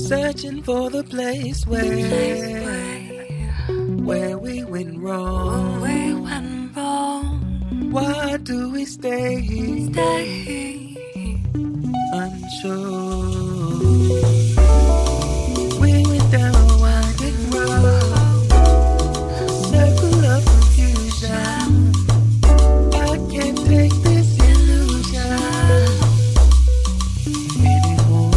Searching for the place where we went wrong. Why do we stay unsure? We went down a winding road, circle of confusion. I can't take this illusion anymore.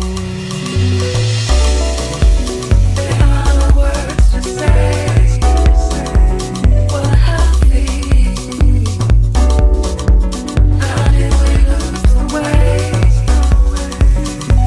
There are no words to say what I feel. How did we lose the way?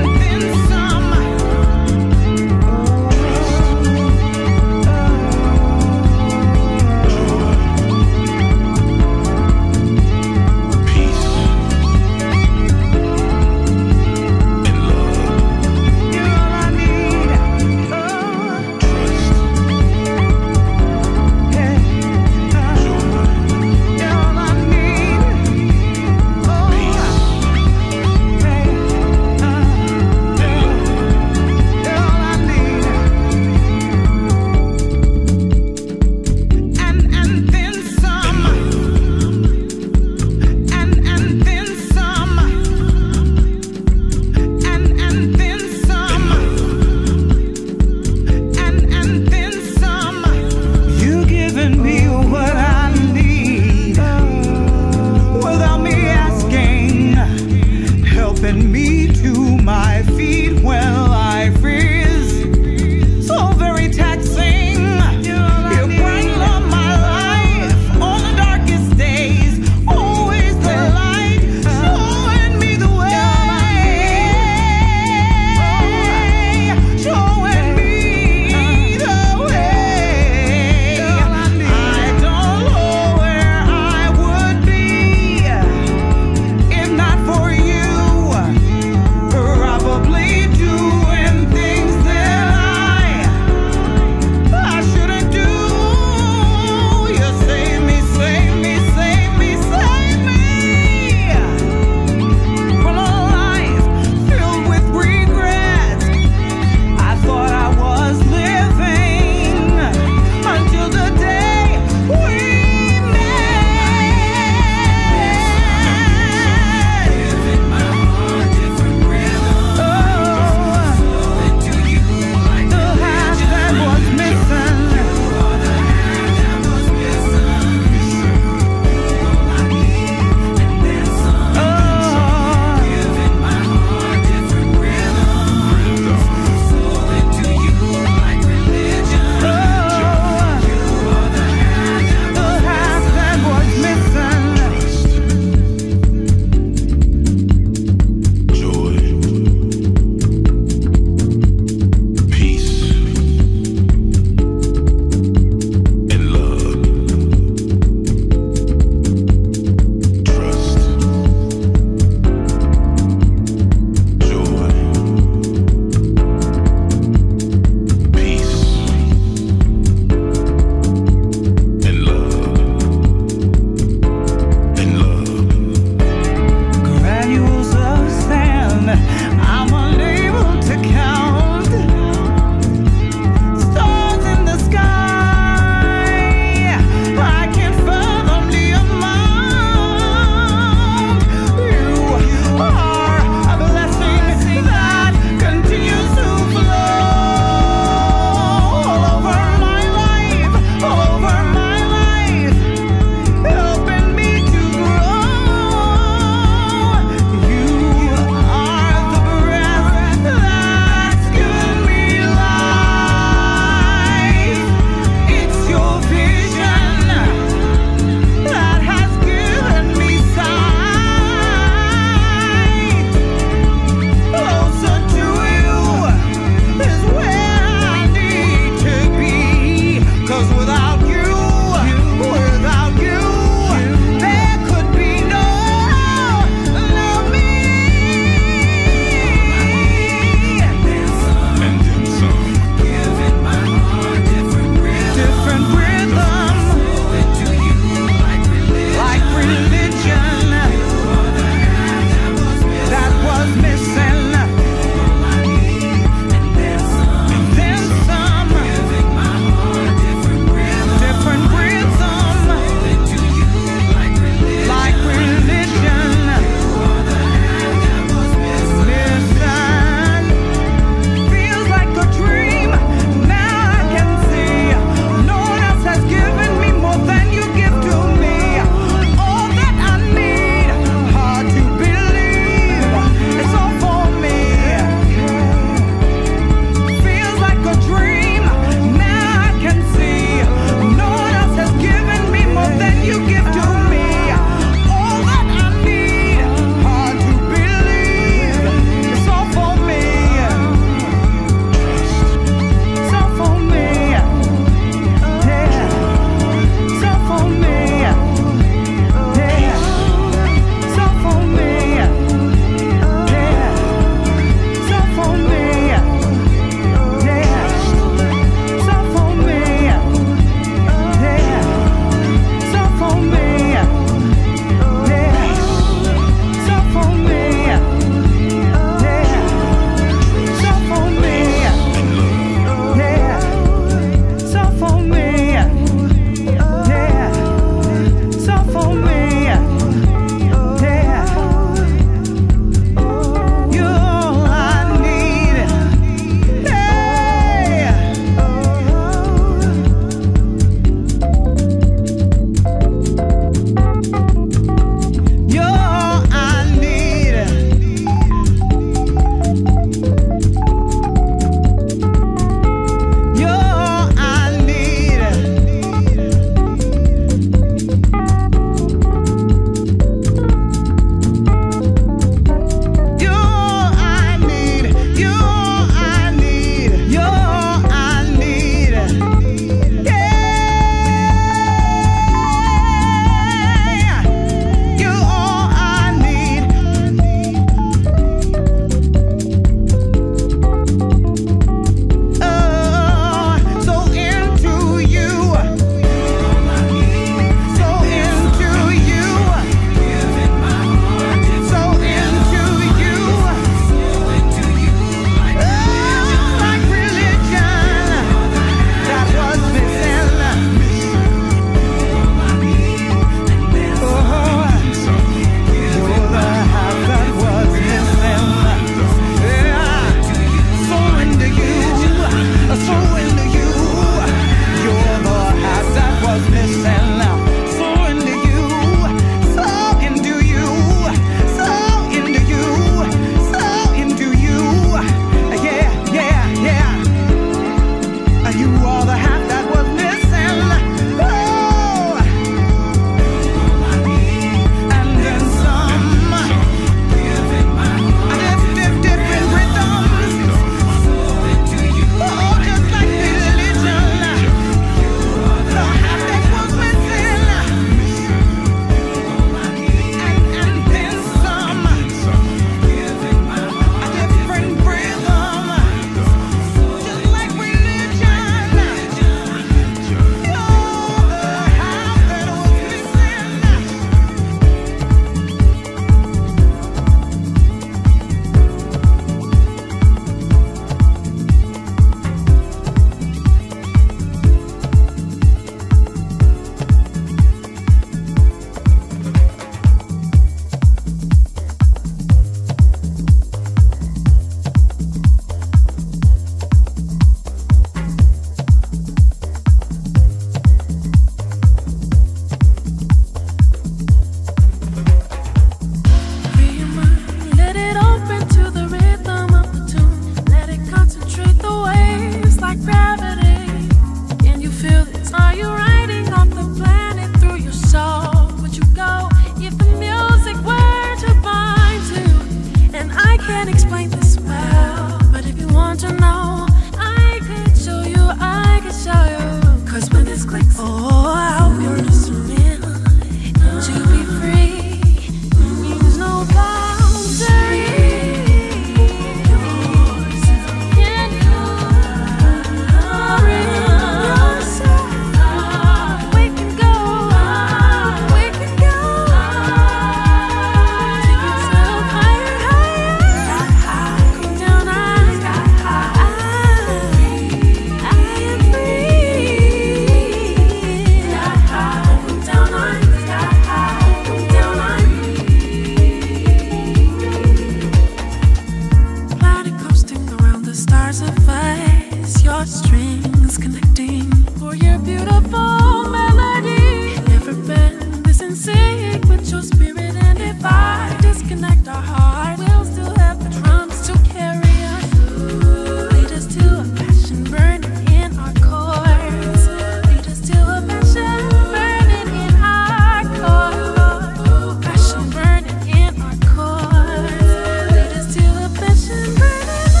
connect our heart. We'll still have the drums to carry us. Lead us to a passion burning in our chords. Lead us to a passion burning in our chords. Passion burning in our chords. Lead us to a passion burning in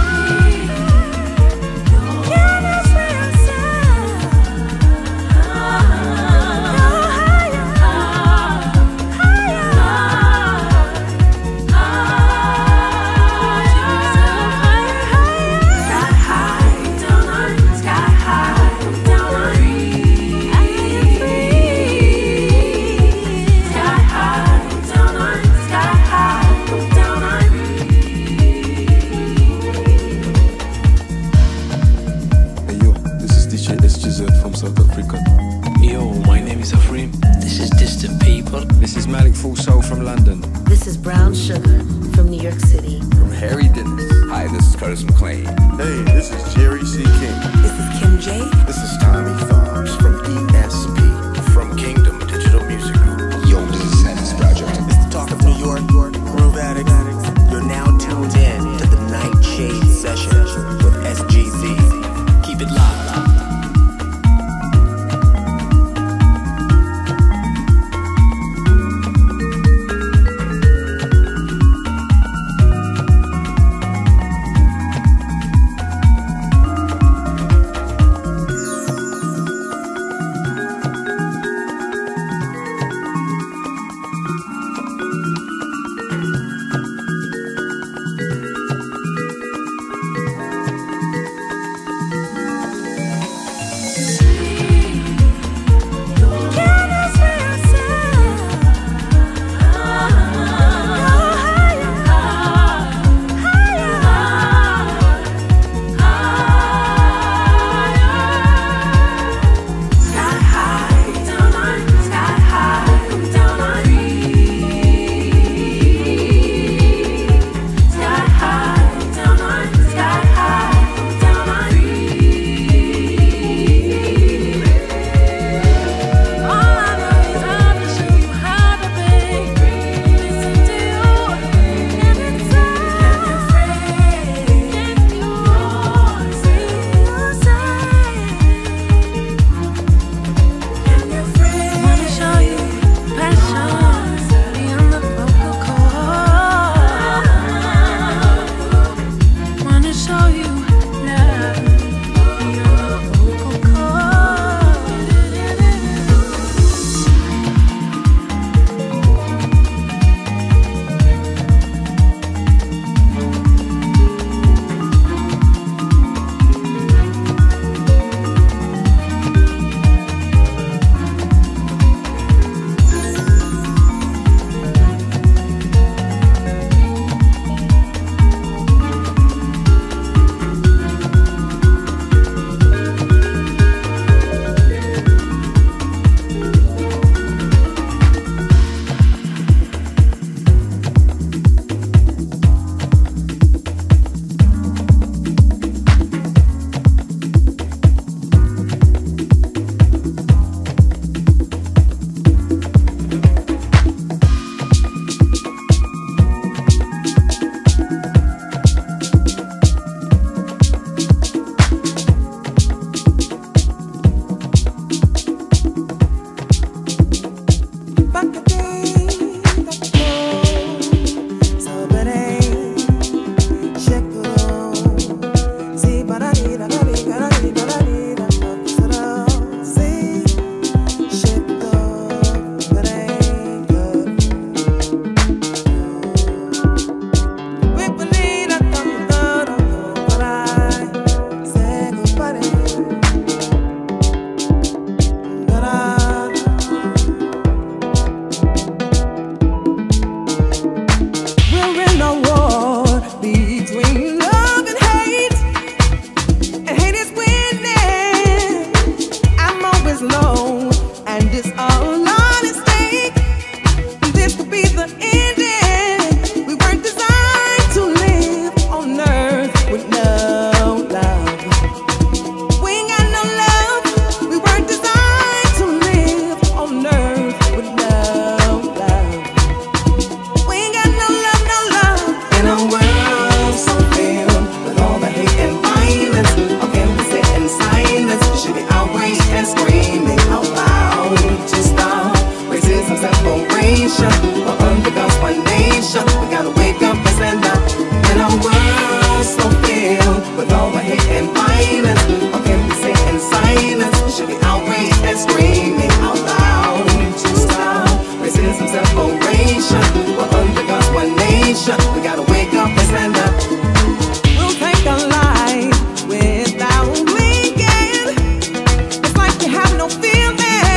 our Can I free ourselves? Go higher, Hey yo, this is DJ SGZ from South Africa. Yo, my name is Afrim. This is Distant People. This is Malik Full Soul from London. This is Brown Sugar from New York City. From Harry Dennis. Hi, this is Curtis McLean. Hey, this is Jerry C. King. This is Kim J. This is Tommy Fobbs from ESP. From Kingdom Digital Music Group. Yo, this is Santa's Project. It's the talk of New York, Groove Addict. You're now tuned in to the Nightshade Sessions with SGZ. Keep it live. nation. We gotta wake up and stand up. In a world so filled with all the hate and violence, how can we say in silence? We should be outraged and screaming out loud to stop racism, separation. We're under God's one nation. We gotta wake up and stand up. We'll take a life without blinking. It's like you have no feeling.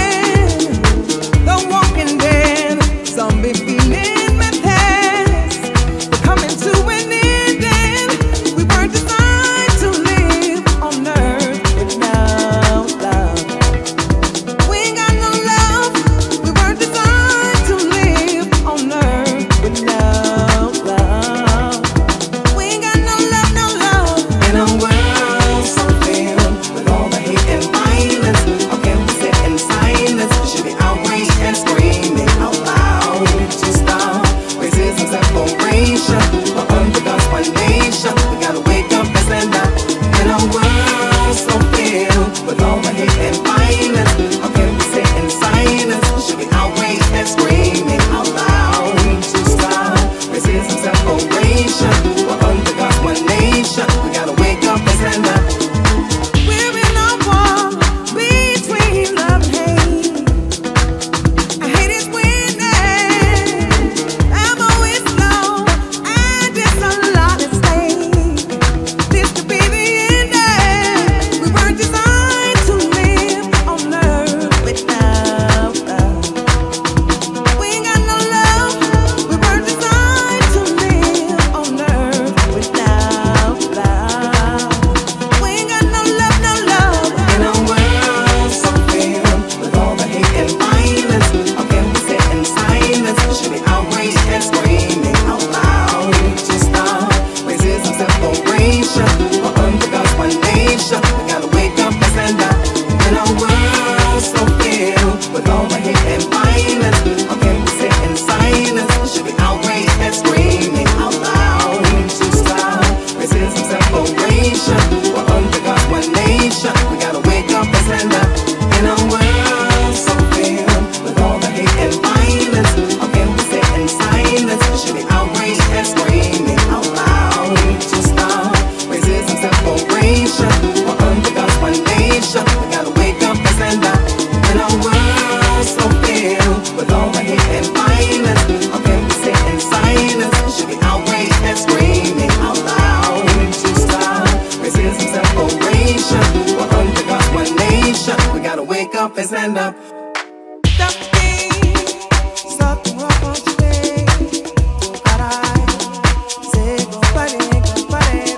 The walking dead, zombie feeling methods. We're coming to an ending. We were designed to live on earth without love. We ain't got no love. We were designed to live on earth without love. We ain't got no love, no love. In a world so filled with all the hate and violence, how can we sit in silence? We should be outraged and screaming out loud to stop racism, separation. We're under God's one nation. We gotta wake up and stand up. In a world so filled with all the hate and violence, how can we sit in silence? We should be outraged and screaming out loud to stop racism, separation. We're under God's one nation. We gotta wake up and stand up. We're in a war between love and hate. Hate is winning. Ammo is low, and it's a lot at stake. This could be the ending. We weren't designed to live on earth without love. We ain't got no love. We weren't designed to live on earth without love. We ain't got no love, no love. In a world so filled with all the hate and violence, how can we sit in silence? We should be outraged and screaming out loud to stop racism, separation. We're under God's one nation. We gotta wake up and stand up. In a world so filled with all the hate and violence, how can we sit in silence? We should be outraged and screaming out loud to stop racism, separation. We're under God's one nation. We gotta wake up and stand up. In a world so filled with all the hate and violence, how can we sit in silence? We should be outraged and screaming out loud to stop racism, separation. We're under God's one nation. We gotta wake up and stand up. In a world so filled with all the hate and violence, how can we sit in silence? We should be outraged and screaming out loud to stop racism, separation. We're under God's one nation. We gotta wake up and stand up. Something wrong on today. Say goodbye, goodbye,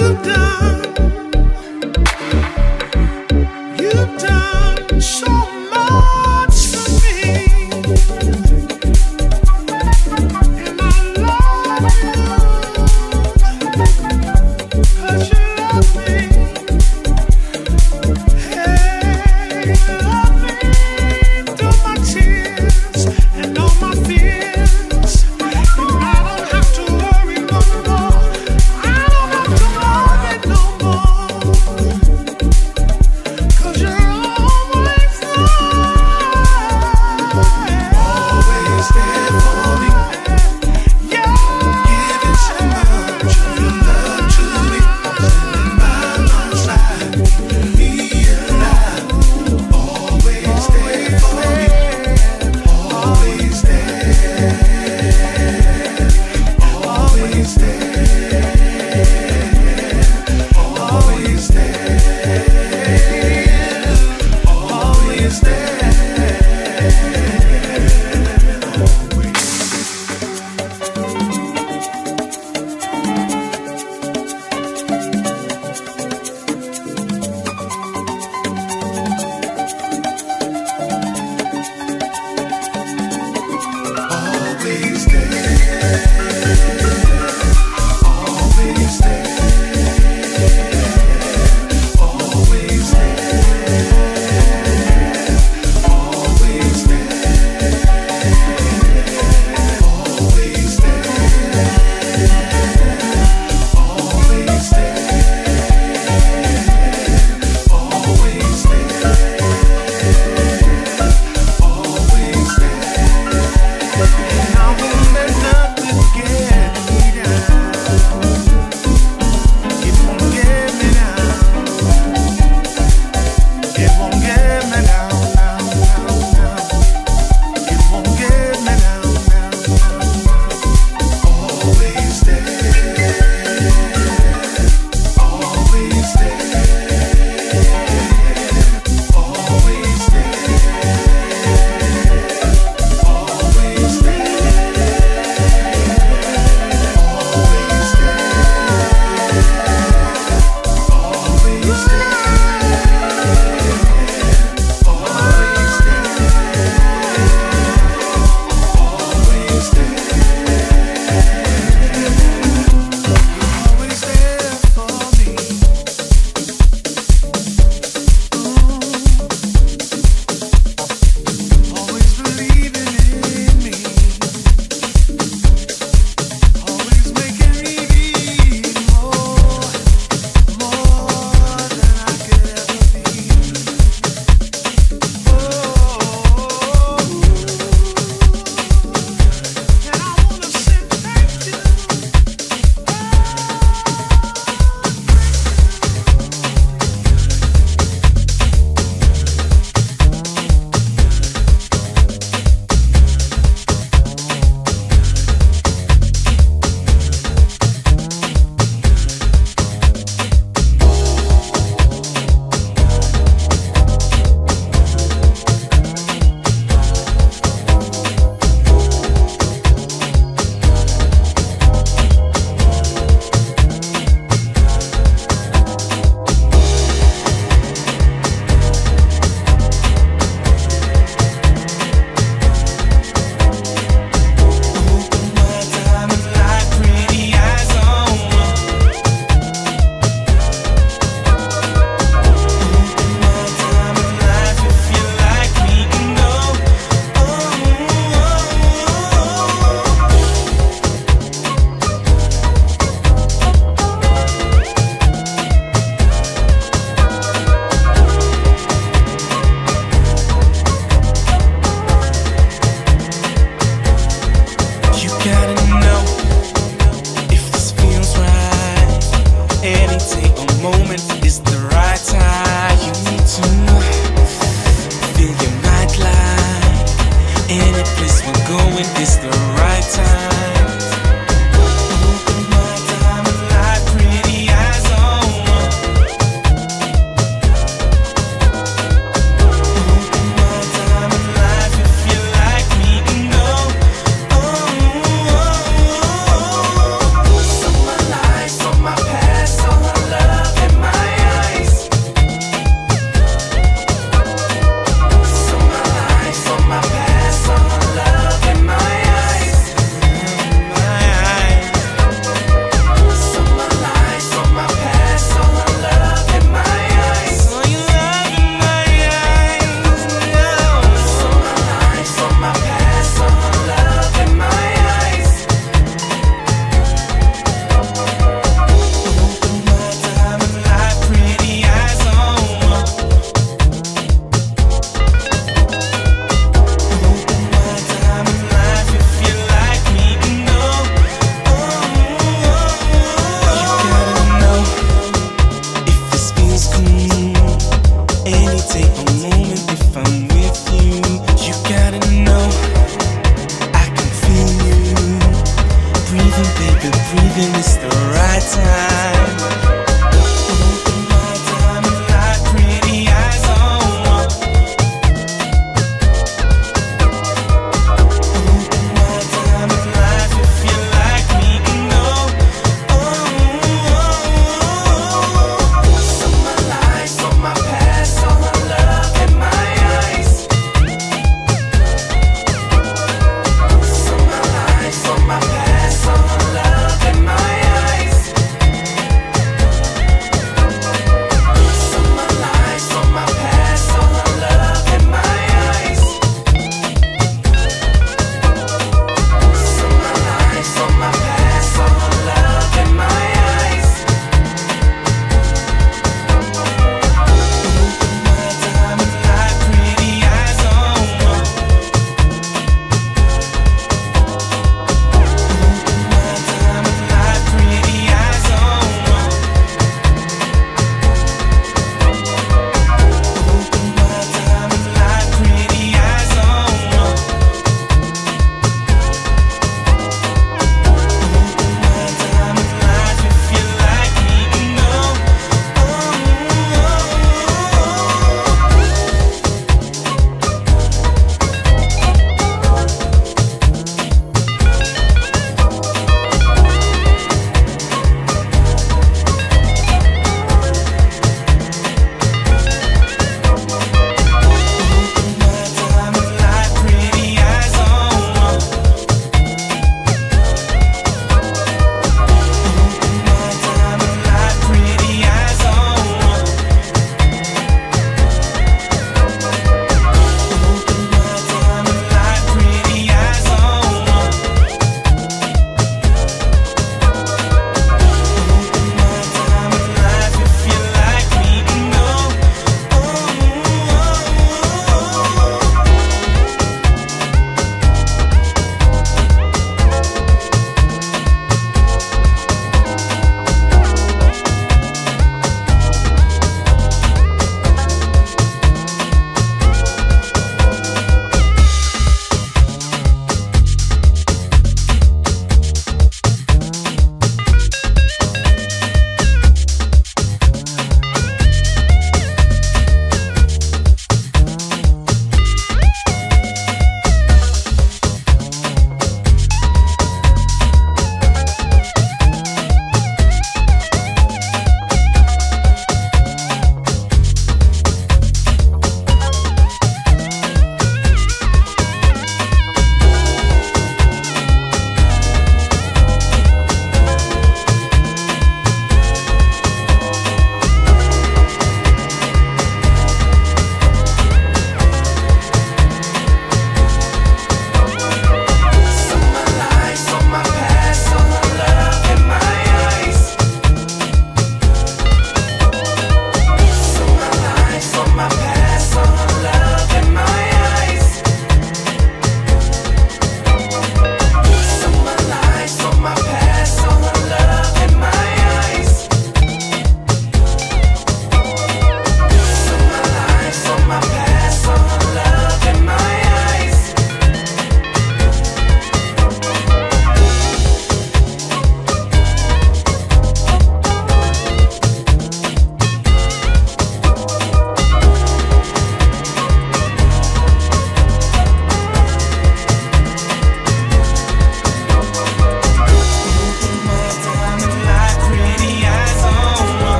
So my life, so my past, so my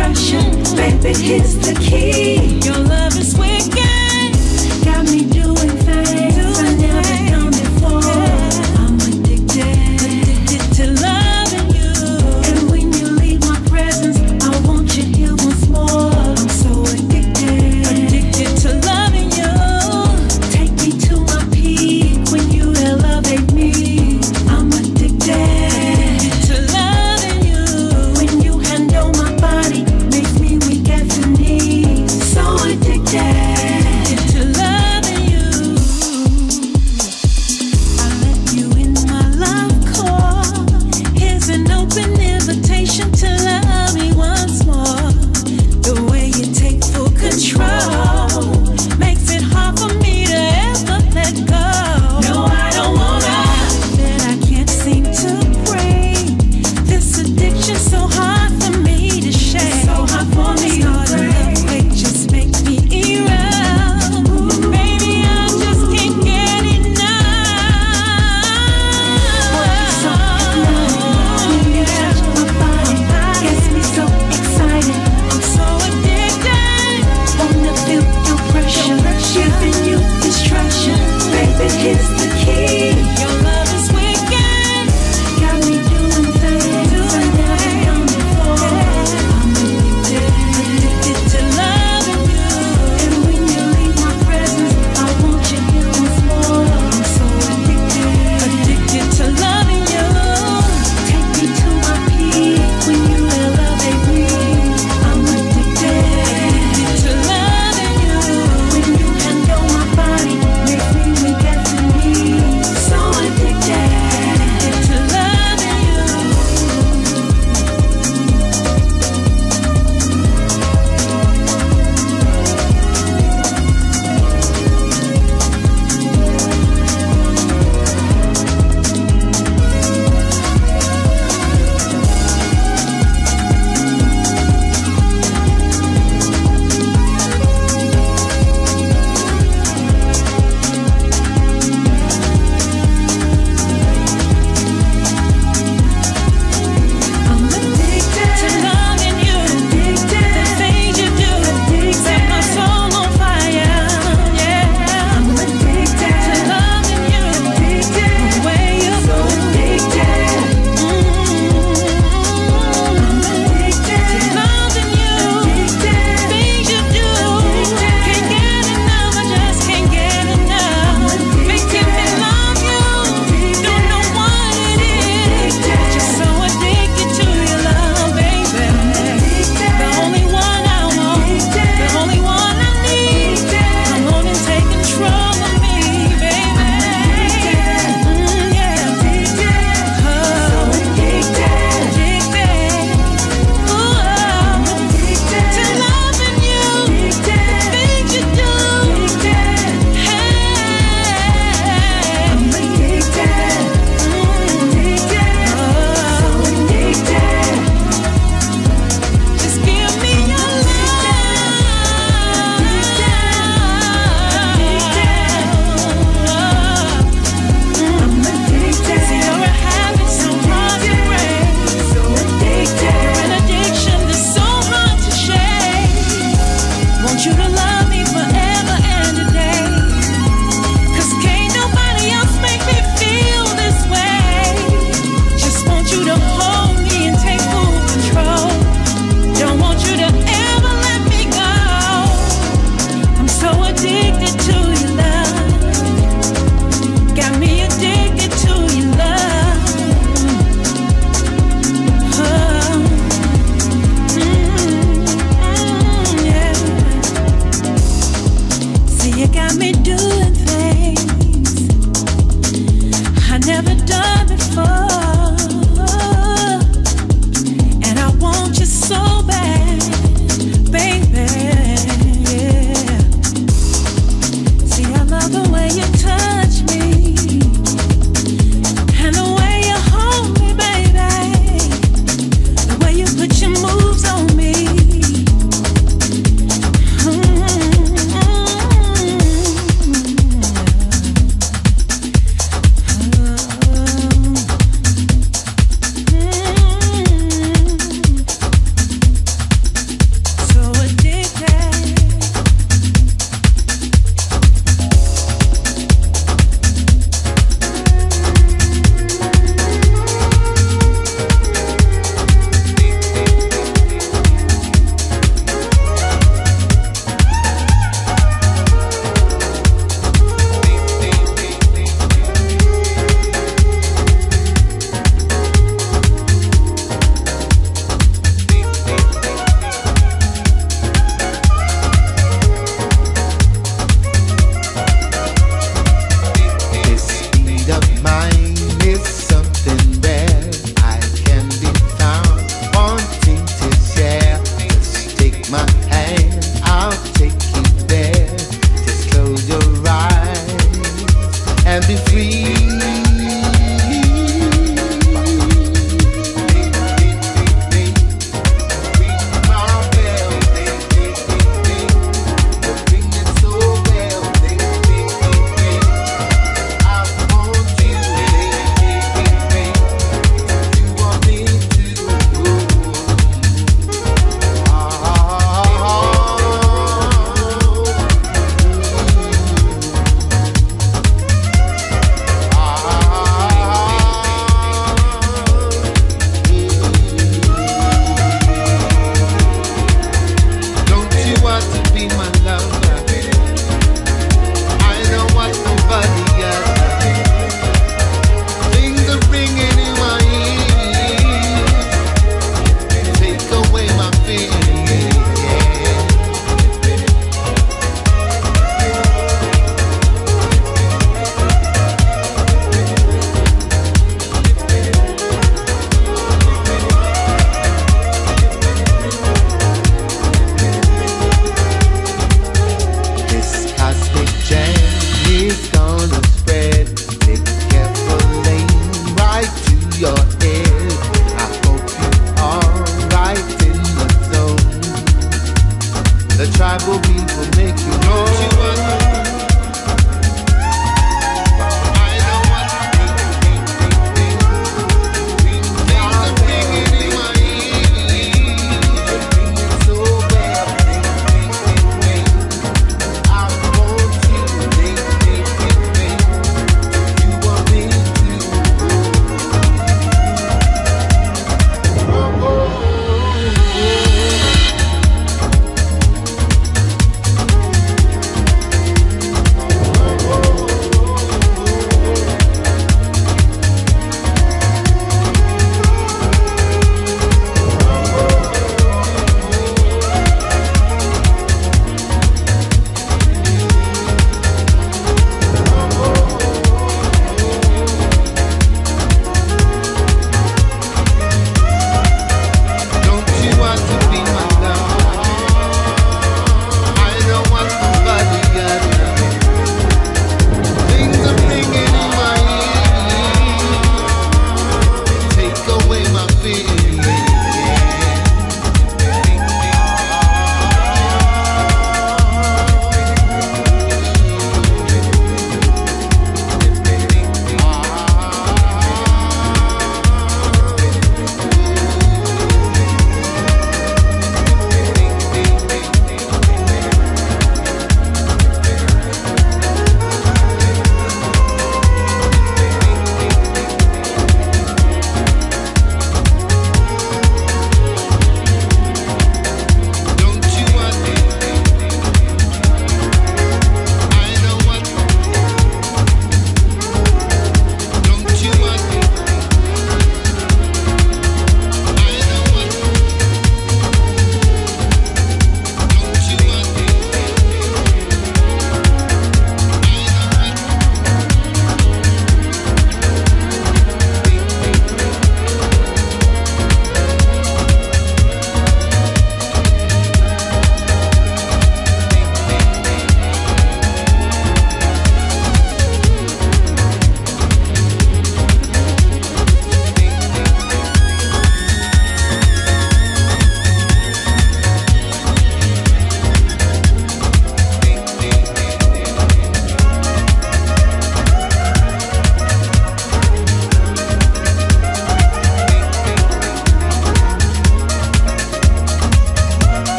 attraction. Baby, here's the key. Your love is wicked. Got me doing things I never done before. I'm addicted to loving you. And when you leave my presence, I want you here once more. I'm so addicted to loving you. Take me to my peak when you elevate me. I'm addicted to loving you. When you handle my body, makes me weak at the knees. So addicted. your head. I hope you're alright in the zone. The tribe will be